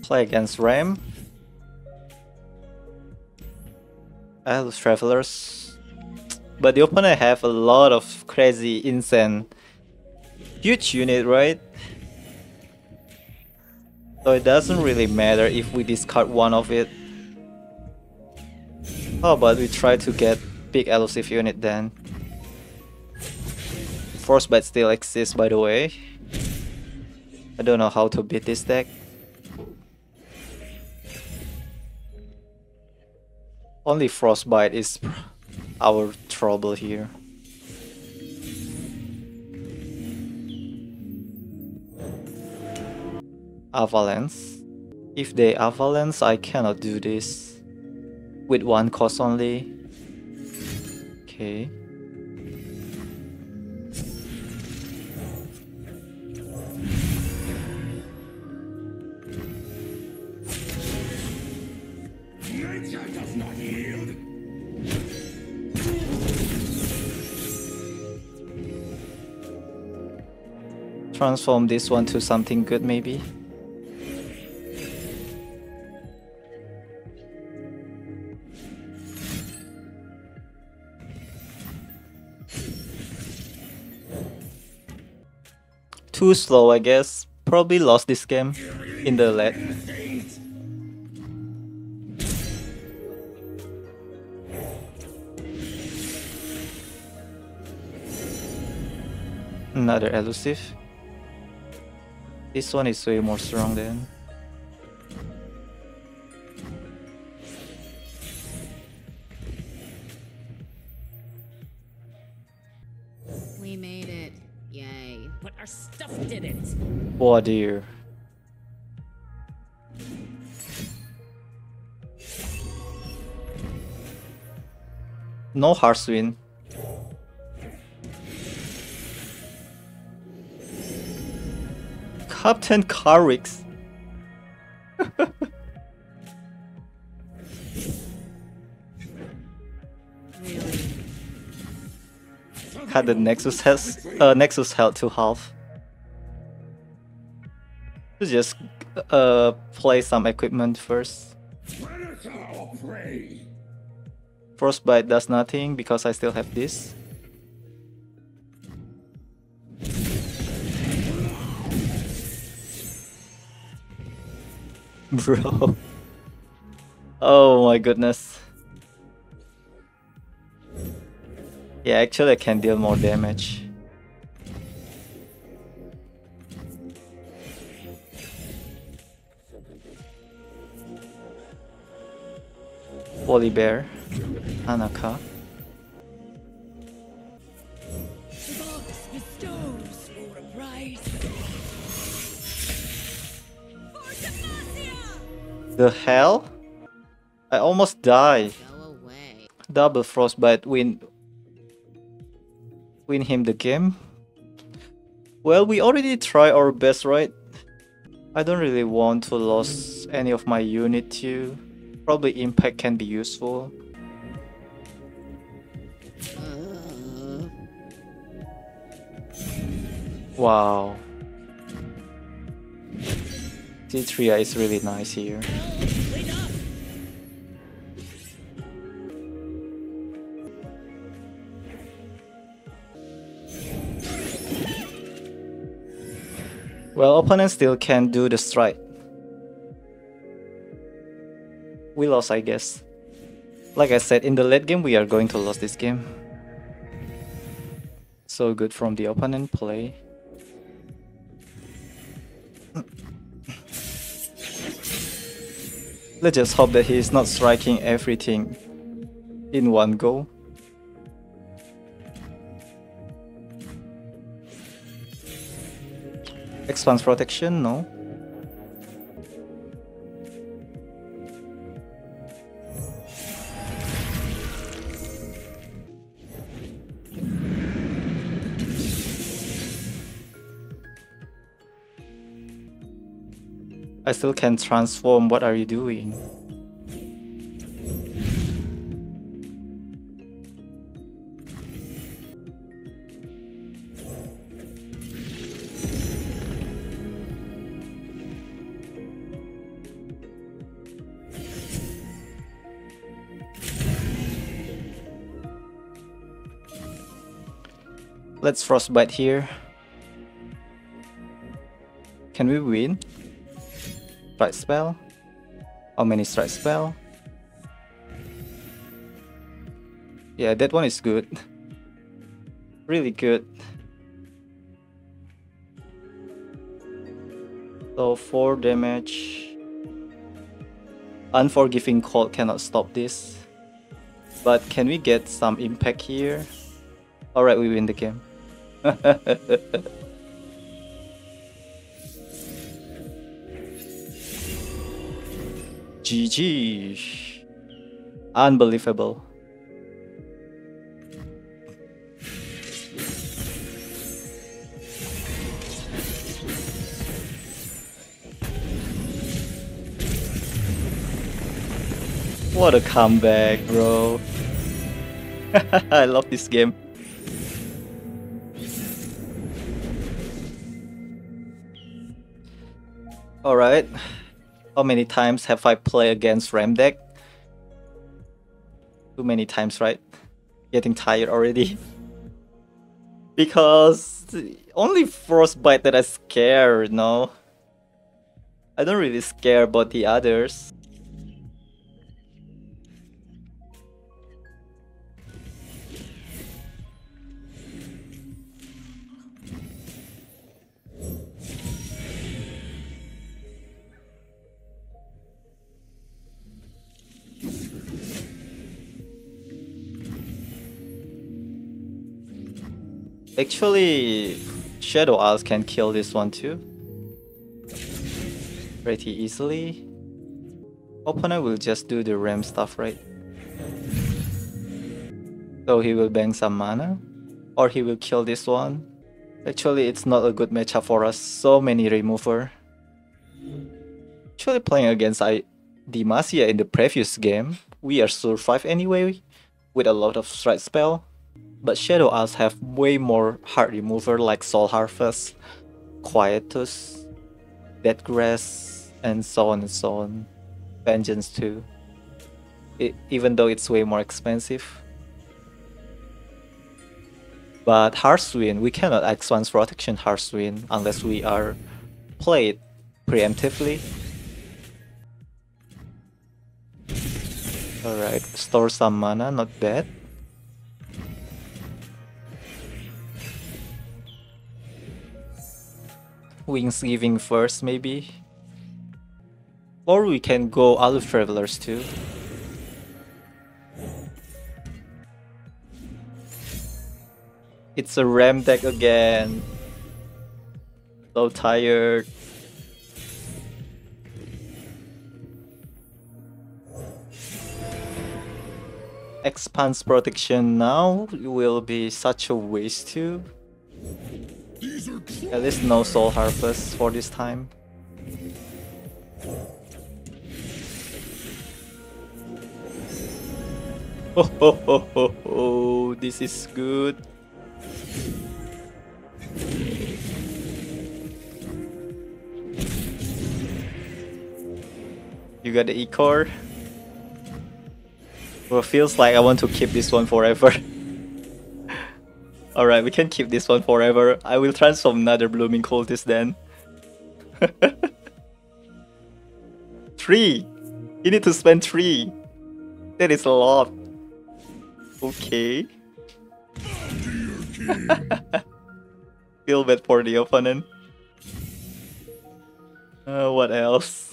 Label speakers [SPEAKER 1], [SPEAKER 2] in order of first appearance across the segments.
[SPEAKER 1] Play against Ram. I lose Travelers. But the opponent have a lot of crazy, insane, huge unit, right? So it doesn't really matter if we discard one of it. How about we try to get big elusive unit then? Frostbite still exists, by the way. I don't know how to beat this deck. Only Frostbite is our trouble here. Avalanche. If they Avalanche, I cannot do this. With one cost only. Okay.
[SPEAKER 2] Nature does not yield.
[SPEAKER 1] Transform this one to something good, maybe. Too slow, I guess. Probably lost this game in the late. Another elusive. This one is way more strong then.
[SPEAKER 3] We made it. Yay.
[SPEAKER 4] But our stuff didn't.
[SPEAKER 1] Oh dear. No Hearthwind. Captain Karix.
[SPEAKER 3] Really?
[SPEAKER 1] Cut the Nexus Nexus held to half. Just play some equipment first.
[SPEAKER 2] Predator or prey?
[SPEAKER 1] Frostbite does nothing because I still have this. Bro. Oh my goodness. Yeah, actually I can deal more damage. Volibear, Anaka.
[SPEAKER 4] The box bestows for a price.
[SPEAKER 1] The hell? I almost died.
[SPEAKER 3] Go away.
[SPEAKER 1] Double Frostbite win him the game. Well, we already tried our best, right? I don't really want to lose any of my unit too. Probably impact can be useful. Wow. T3 is really nice here. Well, opponent still can do the strike. We lost, I guess. Like I said, in the late game, we are going to lose this game. So good from the opponent play. Let's just hope that he is not striking everything in one go. Expanse protection, no. I still can transform. What are you doing? Let's Frostbite here. Can we win? Strike spell? How many strike spell? Yeah, that one is good. Really good. So 4 damage. Unforgiving Cold cannot stop this. But can we get some impact here? Alright, we win the game. GG. Unbelievable. What a comeback, bro. I love this game. Alright. How many times have I played against Ram deck? Too many times, right? Getting tired already. Because only Frostbite that I scare, no? I don't really scare about the others. Actually, Shadow Isles can kill this one too. Pretty easily. Opponent will just do the Ram stuff, right? So he will bang some mana. Or he will kill this one. Actually, it's not a good matchup for us. So many remover. Actually playing against Demacia in the previous game, we are survived anyway with a lot of strike spell. But Shadow Isles have way more hard remover like Soul Harvest, Quietus, Deathgrass, and so on and so on. Vengeance too. Even though it's way more expensive. But Hearthwind, we cannot X1's Protection Hearthwind unless we are played preemptively. Alright, store some mana, not bad. Wingsgiving first, maybe. Or we can go Aloof Travelers too. It's a Ram deck again. So tired. Expanse Protection now will be such a waste too. At least no Soul Harvest for this time. Oh, this is good. You got the E-Core? Well, feels like I want to keep this one forever. Alright, we can keep this one forever. I will transform another Blooming Cultist then. 3! You need to spend 3! That is a lot. Okay. Feel bad for the opponent. What else?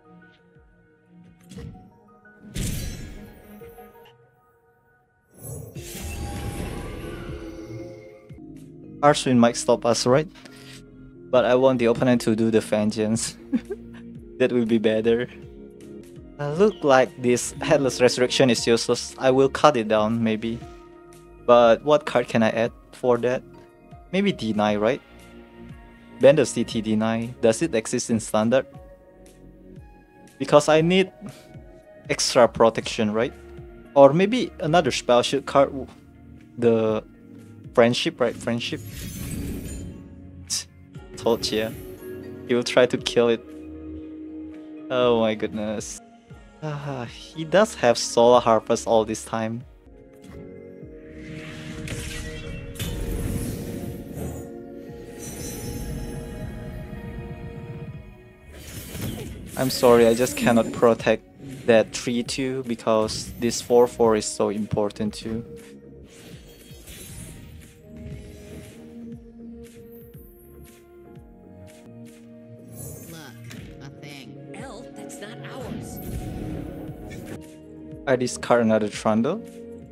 [SPEAKER 1] Hearthwind might stop us, right? But I want the opponent to do the Vengeance. That will be better. Look like this Headless Resurrection is useless. I will cut it down, maybe. But what card can I add for that? Maybe Deny, right? Bender CT Deny. Does it exist in Standard? Because I need extra protection, right? Or maybe another spell should card the Friendship, right? Friendship. Told ya. He will try to kill it. Oh my goodness. He does have Solar Harvest all this time. I'm sorry, I just cannot protect that 3-2 because this 4-4 is so important too.
[SPEAKER 3] Look, a thing.
[SPEAKER 4] Elf, that's not ours.
[SPEAKER 1] I discard another Trundle.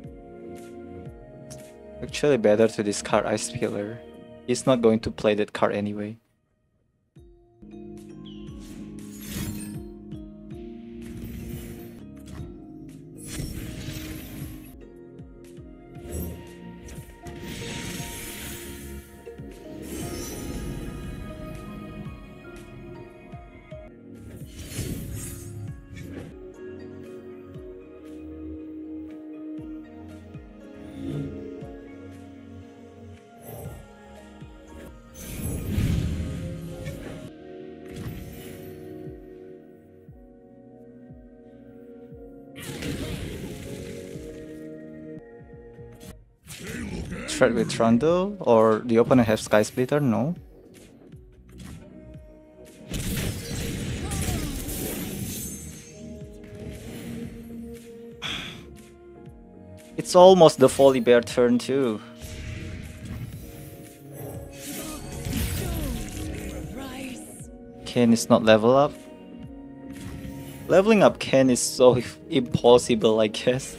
[SPEAKER 1] Actually better to discard Ice Pillar. He's not going to play that card anyway. Threat with Trundle, or the opponent have Sky Splitter? No. It's almost the Volibear turn too.
[SPEAKER 4] Rise.
[SPEAKER 1] Ken is not level up. Leveling up Ken is so impossible, I guess.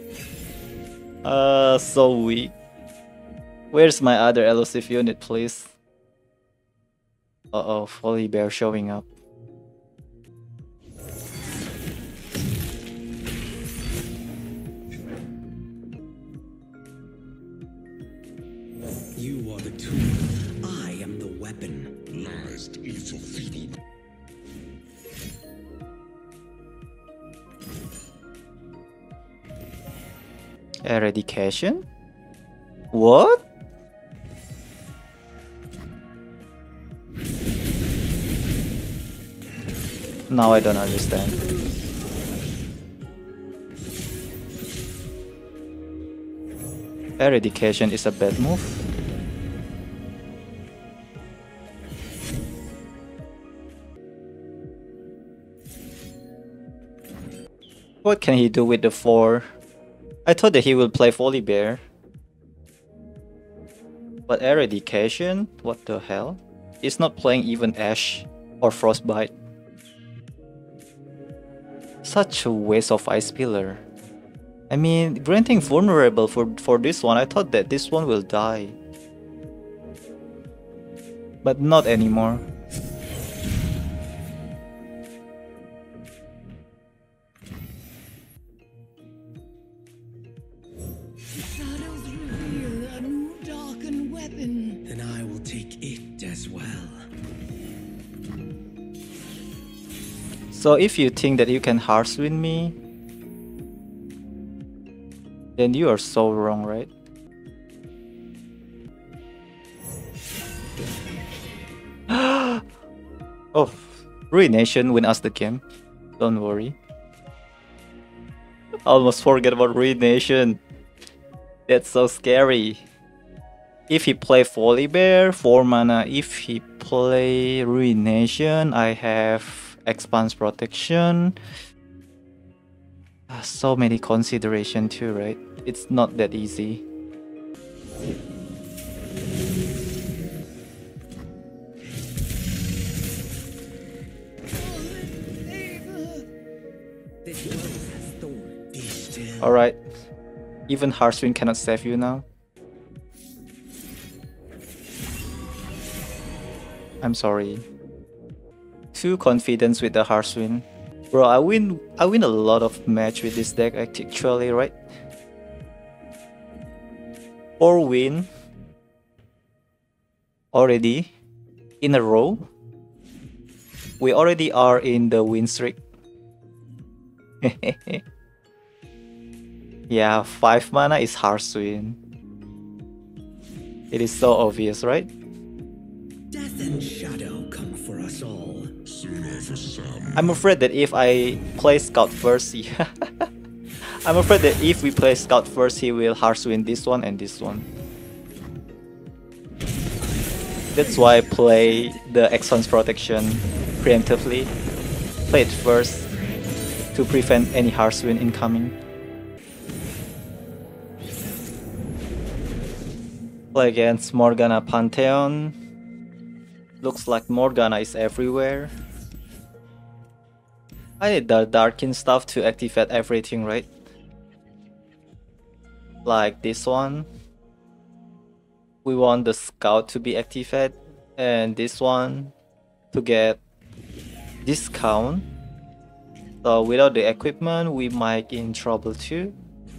[SPEAKER 1] So weak. Where's my other elusive unit, please? Uh-oh, Volibear showing up.
[SPEAKER 5] You are the tool. I am the weapon.
[SPEAKER 2] Lies to eat so feeble.
[SPEAKER 1] Eradication? What? Now I don't understand. Eradication is a bad move. What can he do with the 4? I thought that he will play Volibear. But Eradication? What the hell? He's not playing even Ash or Frostbite. Such a waste of Ice Pillar. I mean, granting vulnerable for this one, I thought that this one will die. But not anymore.
[SPEAKER 4] Shadows reveal a new darkened weapon.
[SPEAKER 5] Then I will take it as well.
[SPEAKER 1] So if you think that you can Hearthwind me, then you are so wrong, right? Oh, Ruination win us the game. Don't worry. I almost forget about Ruination. That's so scary. If he play Volibear, 4 mana. If he play Ruination, I have Expanse Protection. So many consideration too, right? It's not that easy.
[SPEAKER 5] This rose has thorns. Be still.
[SPEAKER 1] Alright. Even Hearthwind cannot save you now. I'm sorry. Too confident with the Hearthwind. Bro, I win a lot of match with this deck actually, right? 4 win already in a row. We already are in the win streak. Yeah, 5 mana is Hearthwind. It is so obvious, right?
[SPEAKER 5] Death and shadow come for us all.
[SPEAKER 2] Sooner for some.
[SPEAKER 1] I'm afraid that if I play Scout first, I'm afraid that if we play Scout first, he will Hearthwind this one and this one. That's why I play the Expanse Protection preemptively. play it first to prevent any harsh wind incoming. Play against Morgana Pantheon. Looks like Morgana is everywhere. I need the Darkin stuff to activate everything, right? Like this one. We want the Scout to be activated, and this one to get discount. So without the equipment, we might in trouble too.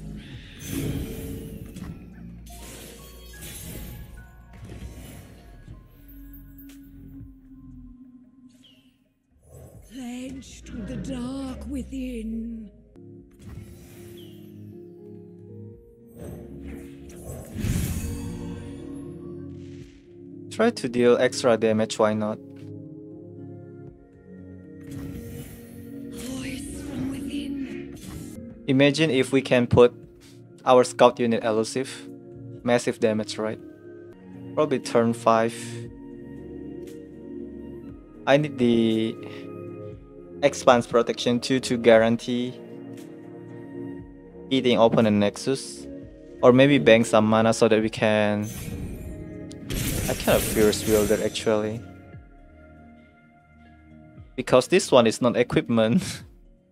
[SPEAKER 4] Pledged with the dark within.
[SPEAKER 1] Try to deal extra damage, why not?
[SPEAKER 4] Voice from within.
[SPEAKER 1] Imagine if we can put our scout unit elusive. Massive damage, right? Probably turn 5. I need the Expanse Protection 2 to guarantee eating opponent Nexus. Or maybe bank some mana so that we can... I kind of Fierce Wielder actually. Because this one is not equipment.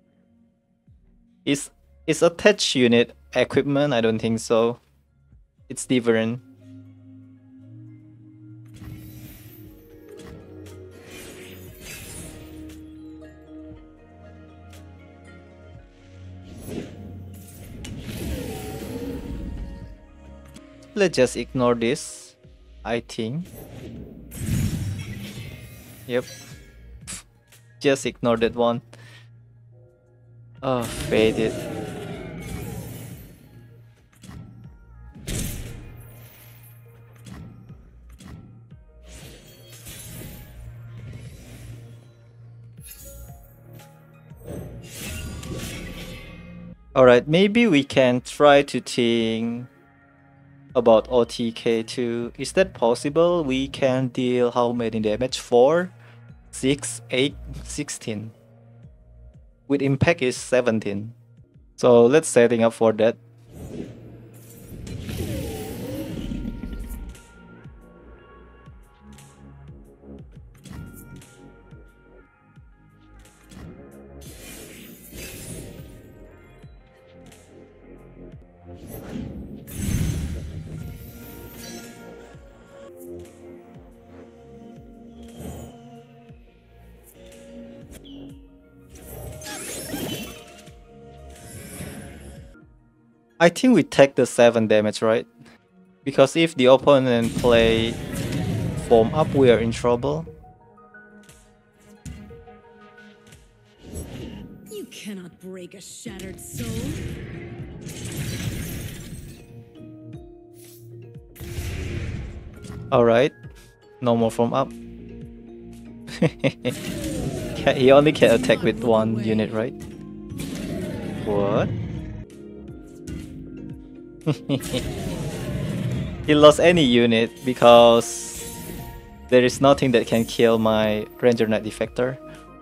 [SPEAKER 1] Is attached unit equipment? I don't think so. It's different. Let's just ignore this, I think. Yep. Just ignore that one. Oh, faded. Alright, maybe we can try to think about OTK too. Is that possible? We can deal how many damage? 4, 6, 8, 16. With impact is 17. So let's setting up for that. I think we take the 7 damage, right? Because if the opponent play form up, we are in trouble.
[SPEAKER 4] You cannot break a shattered soul.
[SPEAKER 1] Alright, no more form up. He only can attack with one unit, right? What? He lost any unit because there is nothing that can kill my Ranger Knight Defector.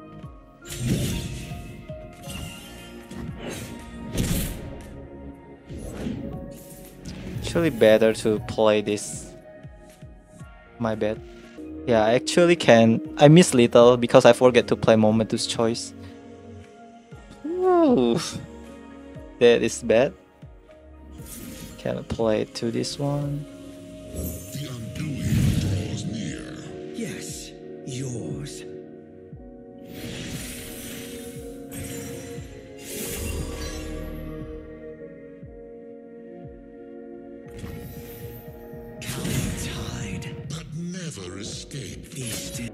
[SPEAKER 1] Actually better to play this. My bad. Yeah, I actually can. I miss little because I forget to play Momentous Choice. Ooh, that is bad. Cannot play it to this one.
[SPEAKER 2] The undoing draws near.
[SPEAKER 5] Yes, yours. Coming tide.
[SPEAKER 2] But never escape.
[SPEAKER 5] Feasted.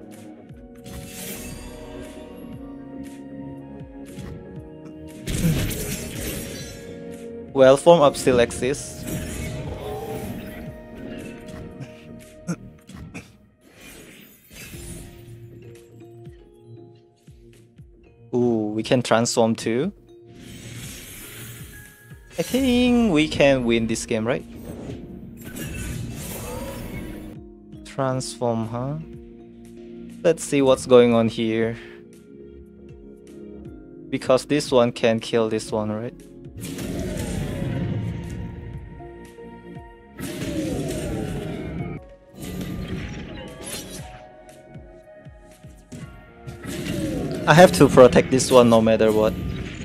[SPEAKER 1] Well, form up still exists. Ooh, we can transform too. I think we can win this game, right? Transform, huh? Let's see what's going on here. Because this one can kill this one, right? I have to protect this one no matter what.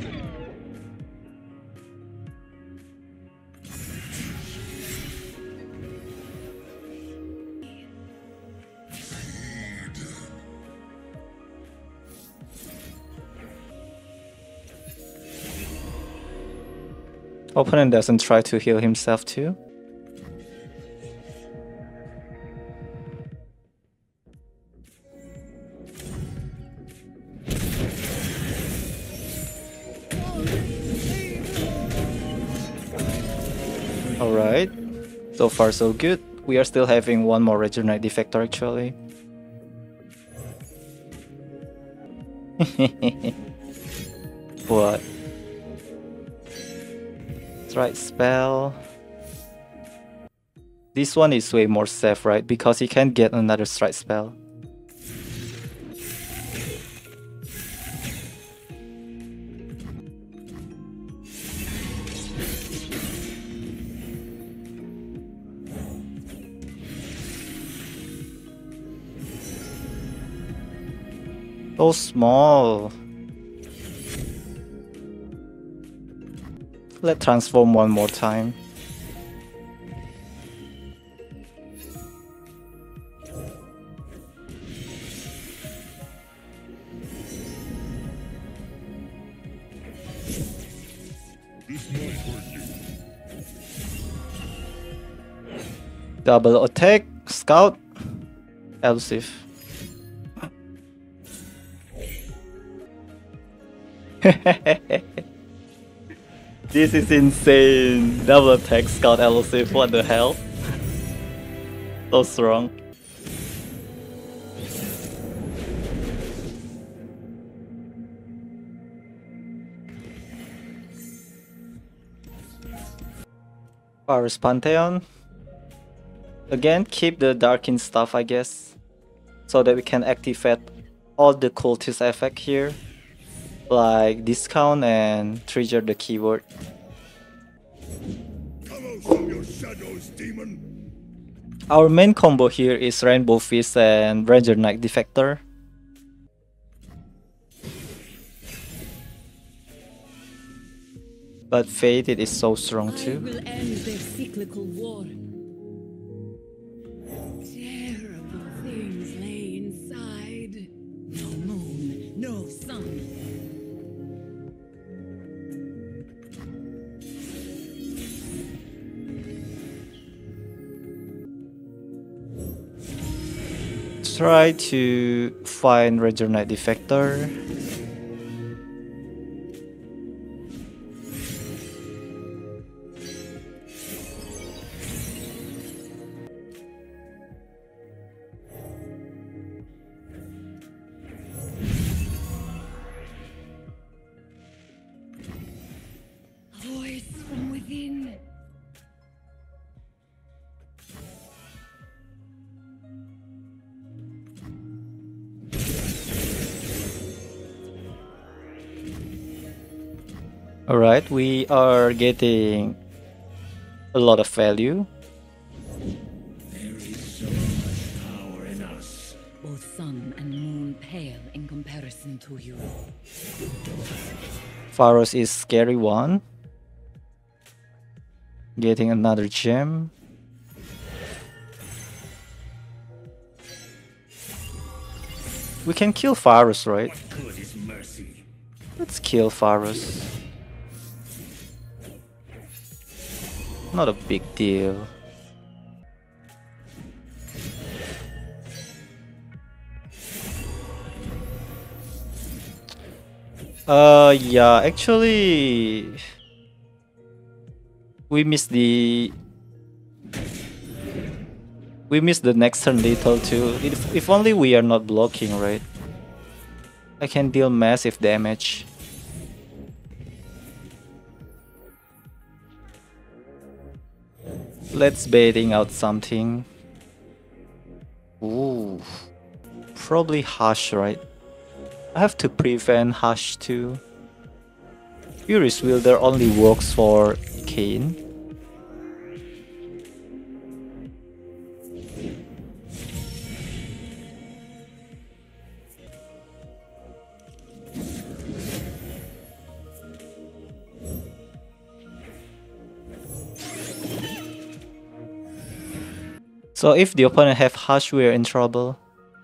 [SPEAKER 1] Opponent doesn't try to heal himself too. Alright, so far so good. We are still having one more Regenerate Defector actually. What? Strike spell. This one is way more safe, right? Because he can get another strike spell. So small. Let's transform one more time. Double attack, scout, elusive. This is insane. Double attack, scout, elusive. What the hell? So strong. Pharros Pantheon. Again, keep the Darkin stuff, I guess, so that we can activate all the cultist effect here, like discount and trigger the keyword.
[SPEAKER 2] Come out from your shadows, demon.
[SPEAKER 1] Our main combo here is Rainbow Fist and Regenerate Defector. But Fated is so strong
[SPEAKER 4] I
[SPEAKER 1] too.
[SPEAKER 4] will end their cyclical war. Terrible things lay inside. No moon, no sun.
[SPEAKER 1] Try to find Regenerate Defector.
[SPEAKER 4] Voice from within.
[SPEAKER 1] Alright, we are getting a lot of value.
[SPEAKER 5] There is so much power in us.
[SPEAKER 4] Both sun and moon pale in comparison to you.
[SPEAKER 1] Pharros is scary one. Getting another gem. We can kill Pharros, right?
[SPEAKER 5] What good is mercy?
[SPEAKER 1] Let's kill Pharros. Not a big deal. Yeah, actually, we missed the next turn lethal too. If only we are not blocking, right? I can deal massive damage. Let's baiting out something. Ooh, probably Hush, right? I have to prevent Hush too. Fury's Wielder only works for Kayn. So if the opponent have Hush, we are in trouble.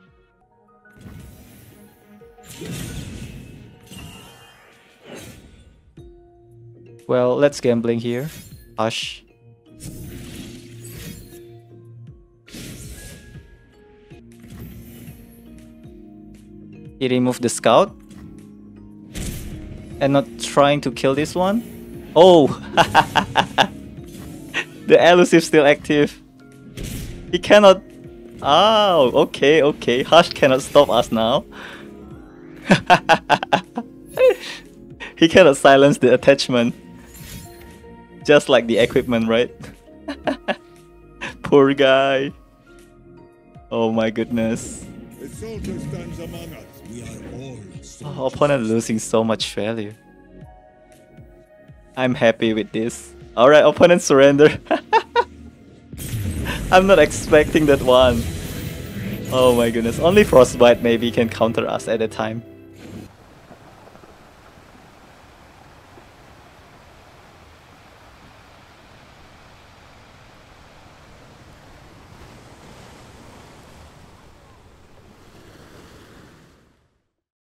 [SPEAKER 1] Well, let's gambling here. Hush. He removed the scout. And not trying to kill this one. Oh! The elusive still active. He cannot... Oh, okay, okay. Hush cannot stop us now. He cannot silence the attachment. Just like the equipment, right? Poor guy. Oh my goodness.
[SPEAKER 2] The soldier stands among us.
[SPEAKER 5] We are all
[SPEAKER 1] Oh, opponent losing so much value. I'm happy with this. Alright, opponent surrender. I'm not expecting that one. Oh my goodness. Only Frostbite maybe can counter us at a time.